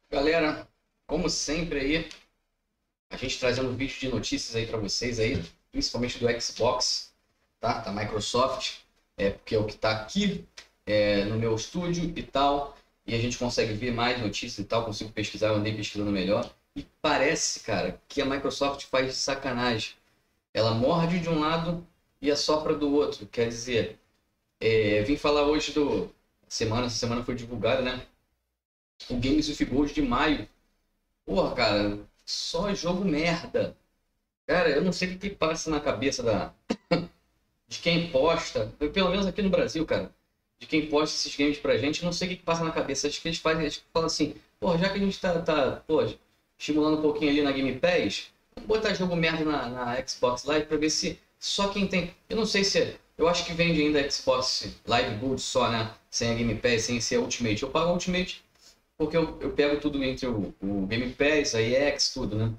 Galera, como sempre aí, a gente trazendo um vídeo de notícias aí para vocês aí, principalmente do Xbox, tá? Da Microsoft, porque é o que tá aqui no meu estúdio e tal, e a gente consegue ver mais notícias e tal, consigo pesquisar, eu andei pesquisando melhor, e parece, cara, que a Microsoft faz de sacanagem. Ela morde de um lado e assopra do outro, quer dizer, vim falar hoje essa semana foi divulgada, né? O Games with Gold de maio. Porra, cara, só jogo merda. Cara, eu não sei o que passa na cabeça de quem posta, pelo menos aqui no Brasil, cara, de quem posta esses games pra gente, eu não sei o que passa na cabeça. Acho que eles fazem, acho que falam assim, porra, já que a gente pô, estimulando um pouquinho ali na Game Pass, vamos botar jogo merda na Xbox Live pra ver se só quem tem. Eu não sei se. Eu acho que vende ainda Xbox Live Gold só, né? Sem a Game Pass, sem ser Ultimate. Eu pago Ultimate porque eu pego tudo entre o Game Pass, a EX, tudo, né?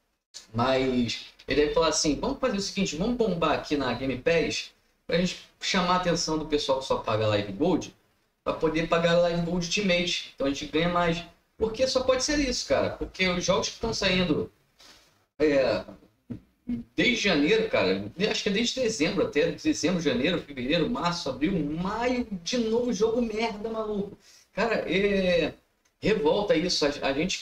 Mas ele deve falar assim, vamos fazer o seguinte, vamos bombar aqui na Game Pass pra gente chamar a atenção do pessoal que só paga Live Gold, para poder pagar Live Gold Ultimate. Então a gente ganha mais. Porque só pode ser isso, cara. Porque os jogos que estão saindo é, desde janeiro, cara, acho que é desde dezembro até, dezembro, janeiro, fevereiro, março, abril, maio, de novo jogo merda, maluco. Cara, revolta isso. A gente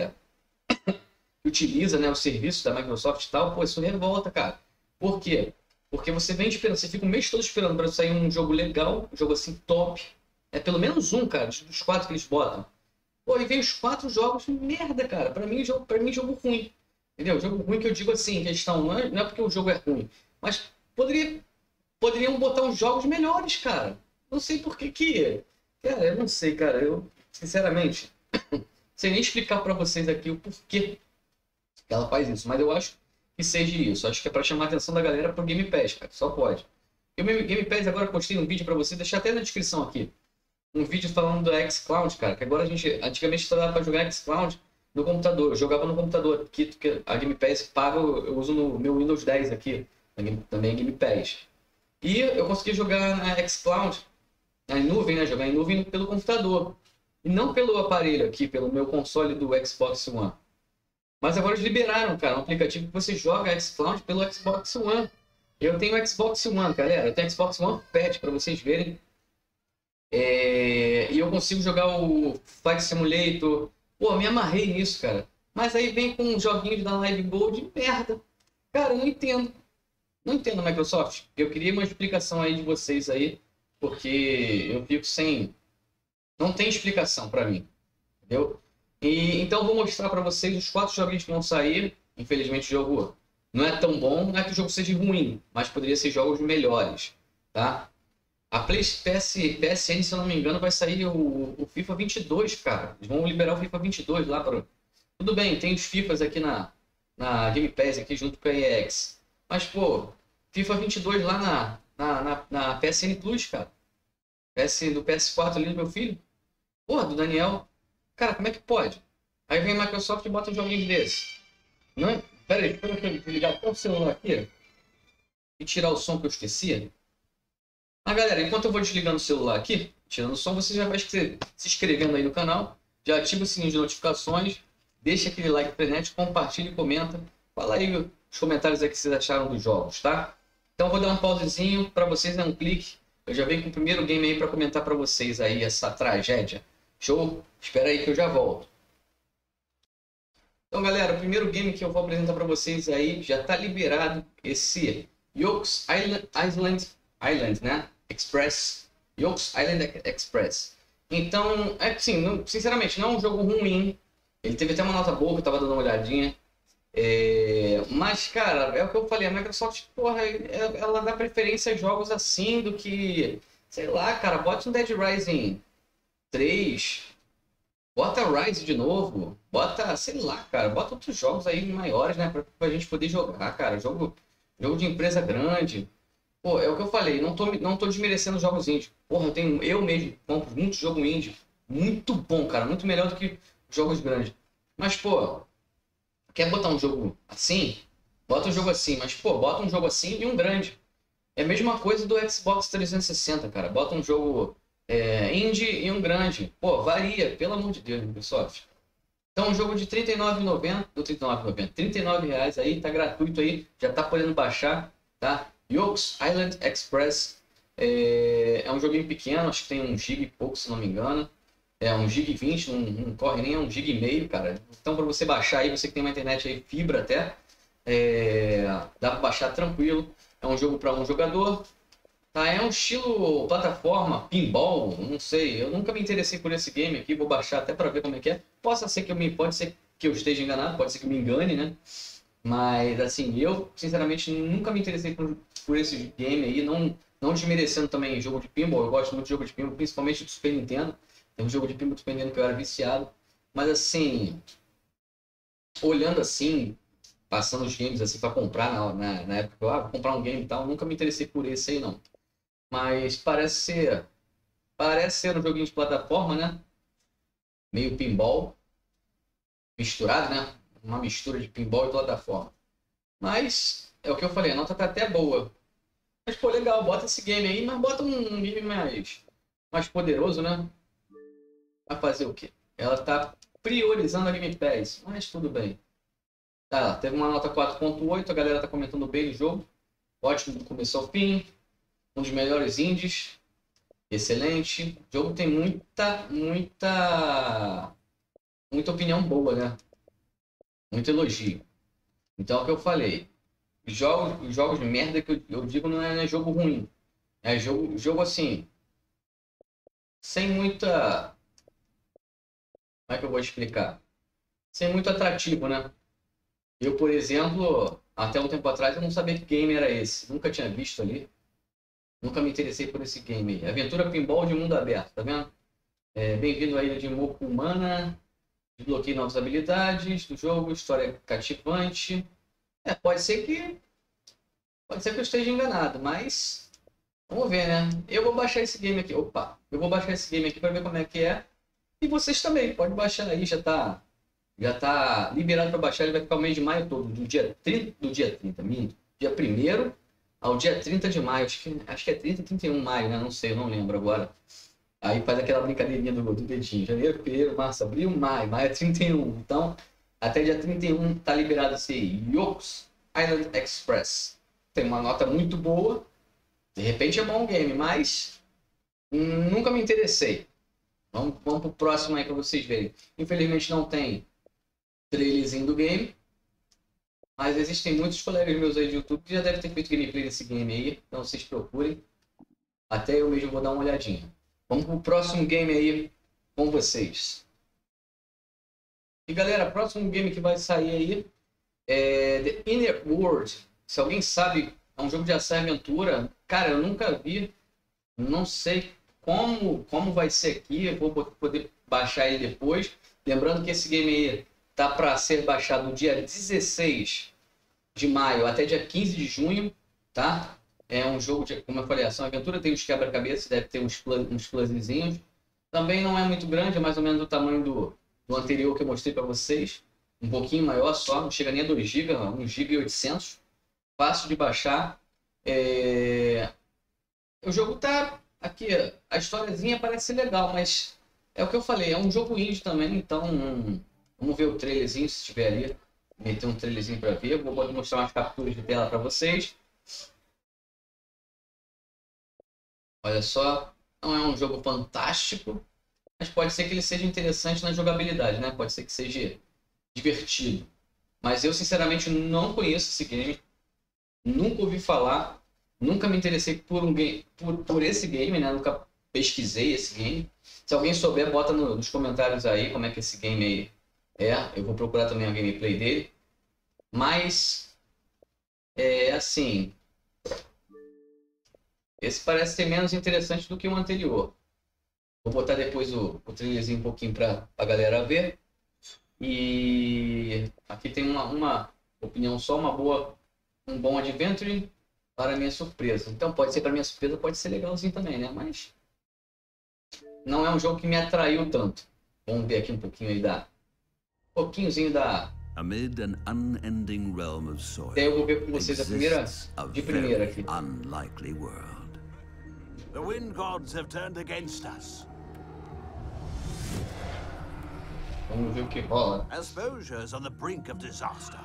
que utiliza, né, o serviço da Microsoft e tal, pô, isso revolta, cara. Por quê? Porque você vem esperando, você fica o mês todo esperando para sair um jogo legal, um jogo assim top. É pelo menos um, cara, dos quatro que eles botam. Pô, e vem os quatro jogos merda, cara. Para mim, jogo ruim. Entendeu? Jogo ruim que eu digo assim, questão, não é porque o jogo é ruim, mas poderiam botar uns jogos melhores, cara. Não sei por que que. Cara, eu não sei, cara. Eu, sinceramente, sem nem explicar para vocês aqui o porquê ela faz isso, mas eu acho que seja isso. Acho que é para chamar a atenção da galera pro Game Pass, cara. Só pode. Eu mesmo Game Pass agora postei um vídeo para você, deixar até na descrição aqui. Um vídeo falando do xCloud, cara, que agora a gente antigamente só dava para jogar xCloud no computador. Eu jogava no computador, que a Game Pass paga, eu uso no meu Windows 10 aqui, também Game Pass. E eu consegui jogar na xCloud, na nuvem, né? Jogar em nuvem pelo computador. E não pelo aparelho aqui, pelo meu console do Xbox One. Mas agora eles liberaram, cara, um aplicativo que você joga xCloud pelo Xbox One. Eu tenho Xbox One, galera. Eu tenho Xbox One Fat para vocês verem. E eu consigo jogar o Flight Simulator. Pô, me amarrei nisso, cara. Mas aí vem com um joguinho da Live Gold, merda. Cara, eu não entendo. Não entendo, Microsoft. Eu queria uma explicação aí de vocês aí, porque eu fico sem. Não tem explicação para mim, entendeu? E então eu vou mostrar para vocês os quatro joguinhos que vão sair. Infelizmente o jogo não é tão bom, não é que o jogo seja ruim, mas poderia ser jogos melhores, tá? A PSN, se eu não me engano, vai sair o FIFA 22, cara. Eles vão liberar o FIFA 22 lá para. Tudo bem, tem os FIFAs aqui na Game Pass aqui junto com a EX. Mas pô, FIFA 22 lá na PSN Plus, cara. Do PS4 ali do meu filho. Porra, do Daniel. Cara, como é que pode? Aí vem a Microsoft e bota um joguinho desse. Não é? Pera aí, deixa eu desligar até o celular aqui e tirar o som que eu esqueci. Mas galera, enquanto eu vou desligando o celular aqui, tirando o som, você já vai se inscrevendo aí no canal, já ativa o sininho de notificações, deixa aquele like frenético, compartilha e comenta. Fala aí os comentários aí que vocês acharam dos jogos, tá? Então eu vou dar um pausezinho para vocês, dar um clique. Eu já venho com o primeiro game aí para comentar para vocês aí essa tragédia. Show? Espera aí que eu já volto. Então, galera, o primeiro game que eu vou apresentar para vocês aí já está liberado, esse Yokes Island, né? Express. Yokes Island Express. Então, assim, sinceramente, não é um jogo ruim. Ele teve até uma nota boa, que eu tava dando uma olhadinha. Mas, cara, é o que eu falei, a Microsoft, porra, ela dá preferência a jogos assim do que, sei lá, cara, bote um Dead Rising 3, bota Rise de novo, bota, sei lá, cara, bota outros jogos aí maiores, né, pra gente poder jogar, cara, jogo de empresa grande. Pô, é o que eu falei, não tô desmerecendo jogos indie. Porra, eu mesmo compro muito jogo indie, muito bom, cara, muito melhor do que jogos grandes. Mas, pô, quer botar um jogo assim? Bota um jogo assim, mas, pô, bota um jogo assim e um grande. É a mesma coisa do Xbox 360, cara. Bota um jogo indie e um grande. Pô, varia, pelo amor de Deus, Microsoft. Então, um jogo de R$ 39,90, ou R$ 39 reais aí, tá gratuito aí, já tá podendo baixar, tá? Yokes Island Express é um joguinho pequeno, acho que tem 1 GB e pouco, se não me engano. É 1 GB e 20, não corre nem 1 GB e meio, cara. Então, para você baixar aí, você que tem uma internet aí, fibra até, dá para baixar tranquilo. É um jogo para um jogador. Tá, é um estilo plataforma, pinball, não sei. Eu nunca me interessei por esse game aqui, vou baixar até para ver como é que é. Pode ser que eu esteja enganado, pode ser que eu me engane, né? Mas assim, eu sinceramente nunca me interessei por esse game aí, não desmerecendo também jogo de pinball. Eu gosto muito de jogo de pinball, principalmente do Super Nintendo. Tem um jogo de pinball do Super Nintendo que eu era viciado. Mas assim, olhando assim, passando os games assim para comprar na época que eu vou comprar um game e tal, nunca me interessei por esse aí não. Mas parece ser um joguinho de plataforma, né? Meio pinball, misturado, né? Uma mistura de pinball e plataforma. Mas é o que eu falei, a nota tá até boa. Mas pô, legal, bota esse game aí, mas bota um game mais poderoso, né? Vai fazer o quê? Ela tá priorizando a Game Pass, mas tudo bem. Tá, teve uma nota 4.8, a galera tá comentando bem o jogo. Ótimo do começo ao fim. Um dos melhores indies. Excelente. O jogo tem muita opinião boa, né? Muito elogio. Então é o que eu falei. Os jogos de merda que eu digo não é jogo ruim. É jogo assim. Sem muita. Como é que eu vou explicar? Sem muito atrativo, né? Eu, por exemplo, até um tempo atrás eu não sabia que game era esse. Nunca tinha visto ali. Nunca me interessei por esse game aí. Aventura Pinball de mundo aberto, tá vendo? Bem-vindo à ilha de Moco Humana. Desbloqueie novas habilidades do jogo, história cativante. Pode ser que eu esteja enganado, mas vamos ver, né? Eu vou baixar esse game aqui. Opa, eu vou baixar esse game aqui para ver como é que é. E vocês também, pode baixar aí, já tá liberado para baixar, ele vai ficar o mês de maio todo, do dia 1º ao dia 30 de maio, acho que é 30, 31 de maio, né? Não sei, eu não lembro agora. Aí faz aquela brincadeirinha do dedinho, janeiro, fevereiro, março, abril, maio é 31. Então, até dia 31 tá liberado esse Yokes Island Express. Tem uma nota muito boa, de repente é bom game, mas nunca me interessei. Vamos pro próximo aí para vocês verem. Infelizmente não tem trailerzinho do game, mas existem muitos colegas meus aí de YouTube que já devem ter feito gameplay desse game aí, então vocês procurem. Até eu mesmo vou dar uma olhadinha. Vamos pro próximo game aí com vocês. E galera, o próximo game que vai sair aí é The Inner World. Se alguém sabe, é um jogo de ação e aventura. Cara, eu nunca vi, não sei como vai ser aqui, eu vou poder baixar ele depois. Lembrando que esse game aí tá para ser baixado no dia 16 de maio até dia 15 de junho, tá? É um jogo, como eu falei, ação e aventura, tem uns quebra-cabeças, deve ter uns puzzlezinhos. Também não é muito grande, é mais ou menos do tamanho do anterior que eu mostrei para vocês. Um pouquinho maior só, não chega nem a 2 GB, 1 GB e 800. Fácil de baixar. O jogo tá aqui, a historiazinha parece ser legal, mas é o que eu falei, é um jogo indie também, então vamos ver o trailerzinho, se estiver ali. Meter um trailerzinho para ver, vou mostrar umas capturas de tela para vocês. Olha só, não é um jogo fantástico, mas pode ser que ele seja interessante na jogabilidade, né? Pode ser que seja divertido. Mas eu, sinceramente, não conheço esse game, nunca ouvi falar, nunca me interessei por esse game, né? Nunca pesquisei esse game. Se alguém souber, bota nos comentários aí como é que esse game aí eu vou procurar também a gameplay dele. Mas, assim, esse parece ser menos interessante do que o anterior. Vou botar depois o trailerzinho um pouquinho para a galera ver. E aqui tem uma opinião só, um bom adventure para minha surpresa. Então pode ser para minha surpresa, pode ser legalzinho também, né? Mas não é um jogo que me atraiu tanto. Vamos ver aqui um pouquinhozinho da Amid an unending realm of soil, eu vou ver com vocês de primeira aqui. Unlikely world. The wind gods have turned against us. Vamos ver o que rola. Asposia's on the brink of disaster.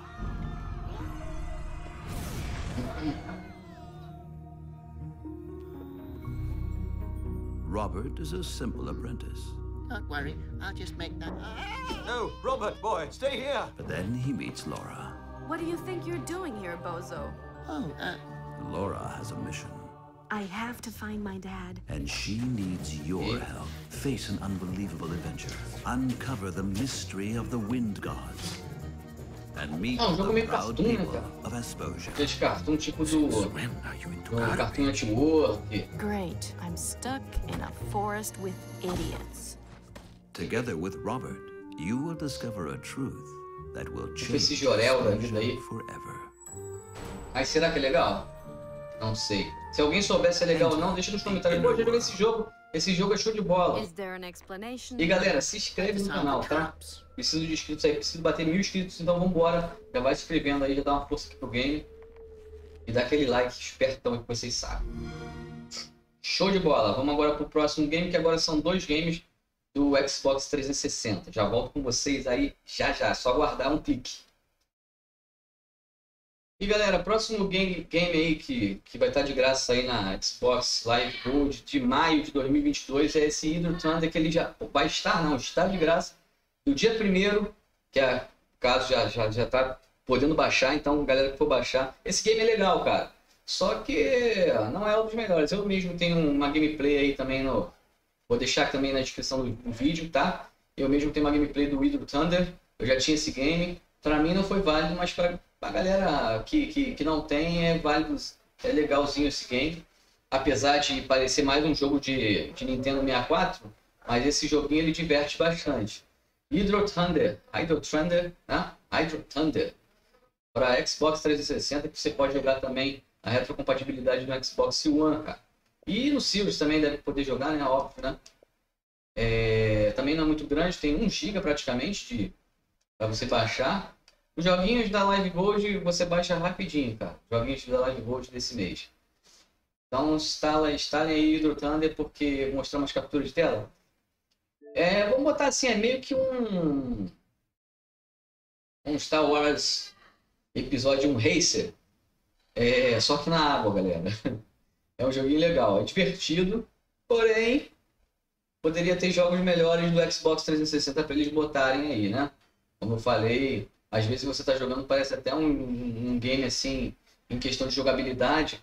Robert is a simple apprentice. Don't worry, I'll just make that. No, Robert, boy, stay here. But then he meets Laura. What do you think you're doing here, Bozo? Oh, Laura has a mission, I have to find my dad. and she needs your help. Face an unbelievable adventure. Uncover the mystery of the wind gods. And meet Ah, um jogo the meio proud cartoon, né, people cara? of Asposia. Aqueles cartoon tipo do When are you into Cartoon Network. Great, I'm stuck in a forest with idiots. Together with Robert, you will discover a truth that will change esse Jorel da vida Asposia aí. forever. Mas será que é legal? Não sei. Se alguém souber se é legal ou não, deixa nos comentários. Pô, já joguei esse jogo. Esse jogo é show de bola. Is there an explanation? E galera, se inscreve no canal, tá? Preciso de inscritos aí, preciso bater 1000 inscritos, então vambora. Já vai se inscrevendo aí, já dá uma força aqui pro game. E dá aquele like espertão que vocês sabem. Show de bola. Vamos agora pro próximo game, que agora são 2 games do Xbox 360. Já volto com vocês aí já já, só aguardar um clique. E galera, próximo game aí que vai estar de graça aí na Xbox Live Gold de maio de 2022 é esse Hydro Thunder, que ele já vai estar, não, está de graça no dia 1º, que é, caso já tá podendo baixar, então galera que for baixar, esse game é legal, cara. Só que não é um dos melhores. Eu mesmo tenho uma gameplay aí também no... Vou deixar também na descrição do vídeo, tá? Eu mesmo tenho uma gameplay do Hydro Thunder, eu já tinha esse game. Pra mim não foi válido, mas pra galera que não tem, é válido, é legalzinho esse game. Apesar de parecer mais um jogo de Nintendo 64, mas esse joguinho ele diverte bastante. Hydro Thunder, né? Hydro Thunder para Xbox 360, que você pode jogar também a retrocompatibilidade no Xbox One, cara. E no Series também deve poder jogar, né? Óbvio, né? Também não é muito grande, tem 1 GB praticamente para você baixar. Os joguinhos da Live Gold você baixa rapidinho, cara. Joguinhos da Live Gold desse mês. Então instalem aí Hydro Thunder, porque mostramos capturas de tela. Vamos botar assim, é meio que um Star Wars episódio 1 Racer. Só que na água, galera. É um joguinho legal, é divertido, porém poderia ter jogos melhores do Xbox 360 para eles botarem aí, né? Como eu falei, às vezes você está jogando, parece até um game assim, em questão de jogabilidade,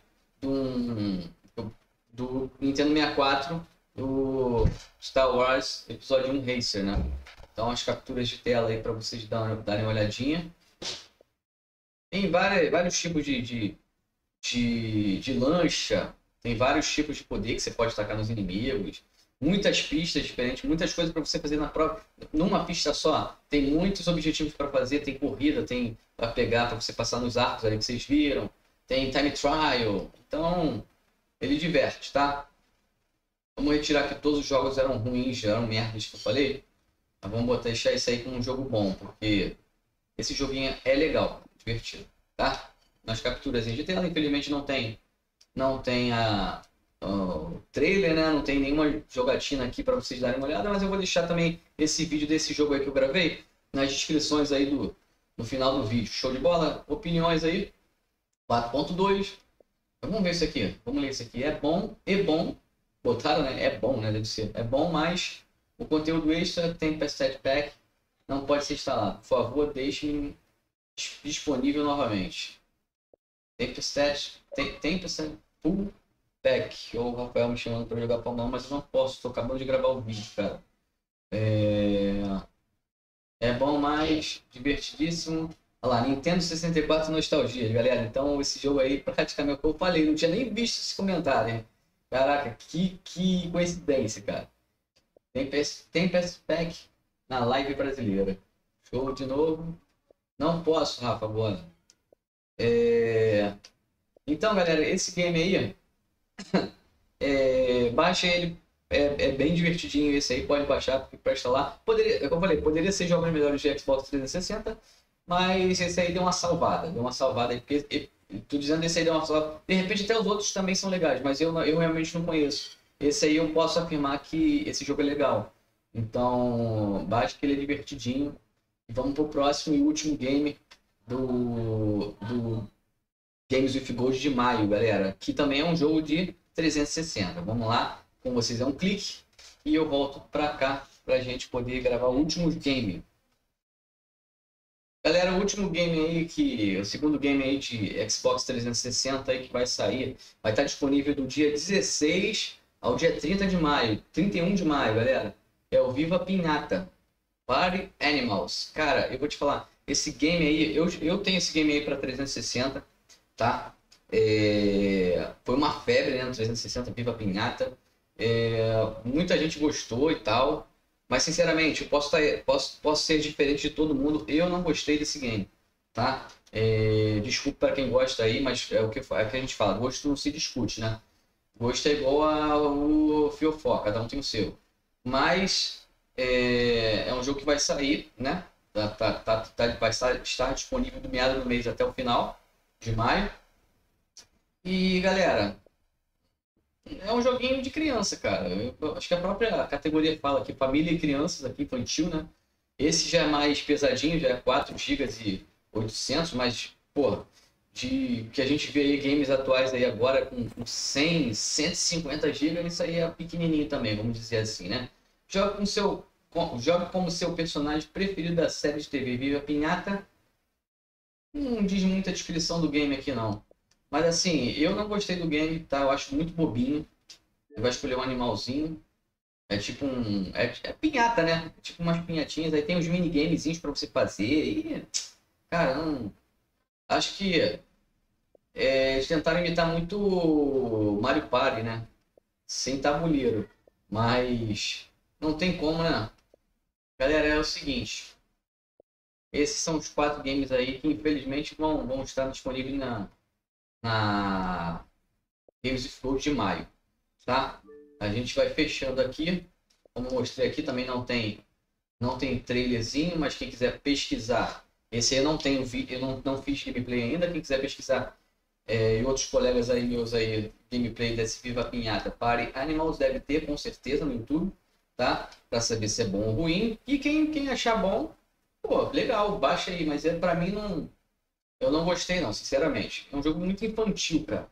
do Nintendo 64, do Star Wars Episódio 1 Racer, né? Então as capturas de tela aí para vocês darem uma olhadinha. Tem vários tipos de lancha, tem vários tipos de poder que você pode tacar nos inimigos. Muitas pistas diferentes, muitas coisas para você fazer numa pista só. Tem muitos objetivos para fazer, tem corrida, tem para pegar, para você passar nos arcos ali que vocês viram. Tem time trial, então ele diverte, tá? Vamos retirar que todos os jogos eram ruins, eram merdas que eu falei. Mas vamos deixar isso aí como um jogo bom, porque esse joguinho é legal, divertido, tá? Nas capturas de tela, infelizmente não tem o trailer, né? Não tem nenhuma jogatina aqui para vocês darem uma olhada, mas eu vou deixar também esse vídeo desse jogo aí que eu gravei nas descrições aí no final do vídeo. Show de bola? Opiniões aí? 4.2. Vamos ver isso aqui. Vamos ler isso aqui. É bom e bom. Botaram, né? É bom, né? Deve ser. É bom, mas o conteúdo extra tem Tempest Pack. Não pode ser instalado. Por favor, deixe-me disponível novamente. Tempest Full Pack. Ou o Rafael me chamando para jogar Palmão, mas eu não posso. Estou acabando de gravar o vídeo, cara. É bom, mas divertidíssimo. Olha lá, Nintendo 64 Nostalgia, galera. Então esse jogo aí, praticamente, como eu falei, não tinha nem visto esse comentário, hein? Caraca, que coincidência, cara. Tempest Pack na live brasileira. Show de novo. Não posso, Rafa, agora. Então, galera, esse game aí, baixa ele. É bem divertidinho esse aí, pode baixar para instalar. Como eu falei, poderia ser jogos melhores de Xbox 360, mas esse aí deu uma salvada aí, porque tô dizendo esse aí deu uma salvada. De repente até os outros também são legais, mas eu realmente não conheço. Esse aí eu posso afirmar que esse jogo é legal. Então, baixa que ele é divertidinho. E vamos pro próximo e último game do Games with Gold de maio, galera. Que também é um jogo de 360. Vamos lá, com vocês é um clique. E eu volto pra cá pra gente poder gravar o último game. Galera, o último game aí, o segundo game aí de Xbox 360 aí que vai sair, vai estar disponível do dia 16 ao dia 30 de maio, 31 de maio, galera. É o Viva Pinata Party Animals. Cara, eu vou te falar, esse game aí, eu tenho esse game aí para 360, tá? Foi uma febre, né, no 360, Viva Pinata. Muita gente gostou e tal. Mas, sinceramente, eu posso ser diferente de todo mundo. Eu não gostei desse game, tá? Desculpa para quem gosta aí, mas é o que a gente fala. Gosto não se discute, né? Gosto é igual ao fiofó, cada um tem o seu. Mas é um jogo que vai sair, né? Vai estar disponível do meado do mês até o final de maio. E, galera... É um joguinho de criança, cara. Eu acho que a própria categoria fala aqui, família e crianças, aqui infantil, né? Esse já é mais pesadinho, já é 4 GB e 800, mas, pô, de que a gente vê aí games atuais aí agora com 100, 150 GB, isso aí é pequenininho também, vamos dizer assim, né? Joga como seu personagem preferido da série de TV Viva Pinata. Não diz muita descrição do game aqui, não. Mas assim, eu não gostei do game, tá? Eu acho muito bobinho. Você vai escolher um animalzinho. É tipo um... É pinhata, né? É tipo umas pinhatinhas. Aí tem uns minigamezinhos pra você fazer. E... Cara, não... Acho que... eles tentaram imitar muito Mario Party, né? Sem tabuleiro. Mas... Não tem como, né? Galera, é o seguinte. Esses são os 4 games aí que infelizmente vão estar disponíveis na Games with Gold de maio, tá? A gente vai fechando aqui, como mostrei aqui, também não tem trailerzinho, mas quem quiser pesquisar, esse aí eu não tenho vídeo, eu não fiz gameplay ainda, quem quiser pesquisar e outros colegas aí meus aí, gameplay desse Viva Pinhata Party Animals, deve ter com certeza no YouTube, tá? Para saber se é bom ou ruim, e quem achar bom, pô, legal, baixa aí, mas pra mim não... Eu não gostei não, sinceramente. É um jogo muito infantil, cara.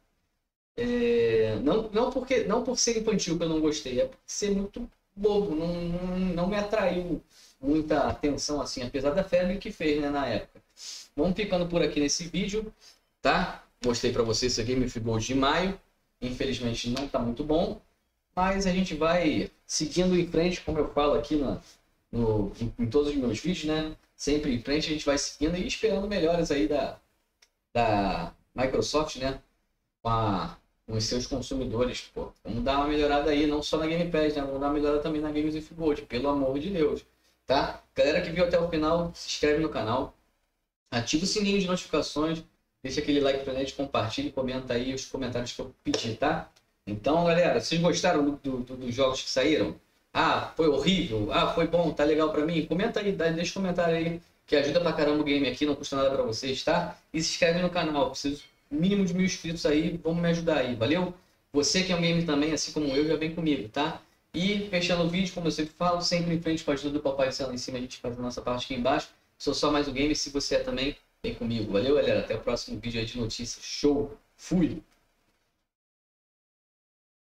Não por ser infantil que eu não gostei, é por ser muito bobo. Não me atraiu muita atenção assim, apesar da febre que fez, né, na época. Vamos ficando por aqui nesse vídeo, tá? Mostrei pra vocês esse Game of Gold de maio. Infelizmente não tá muito bom, mas a gente vai seguindo em frente, como eu falo aqui em todos os meus vídeos, né? Sempre em frente a gente vai seguindo e esperando melhoras aí da Microsoft, né? Com os seus consumidores, pô. Vamos dar uma melhorada aí, não só na Game Pass, né? Vamos dar uma melhorada também na Games with Gold, pelo amor de Deus, tá? Galera que viu até o final, se inscreve no canal, ativa o sininho de notificações, deixa aquele like pra gente, compartilha e comenta aí os comentários que eu pedi, tá? Então, galera, vocês gostaram dos jogos que saíram? Ah, foi horrível? Ah, foi bom, tá legal pra mim? Comenta aí, deixa um comentário aí, que ajuda pra caramba o game aqui, não custa nada pra vocês, tá? E se inscreve no canal, preciso mínimo de 1000 inscritos aí, vamos me ajudar aí, valeu? Você que é um game também, assim como eu, já vem comigo, tá? E fechando o vídeo, como eu sempre falo, sempre em frente com a ajuda do Papai do Céu lá em cima, a gente faz a nossa parte aqui embaixo. Sou só mais um game, se você é também, vem comigo, valeu, galera? Até o próximo vídeo aí de notícias, show, fui!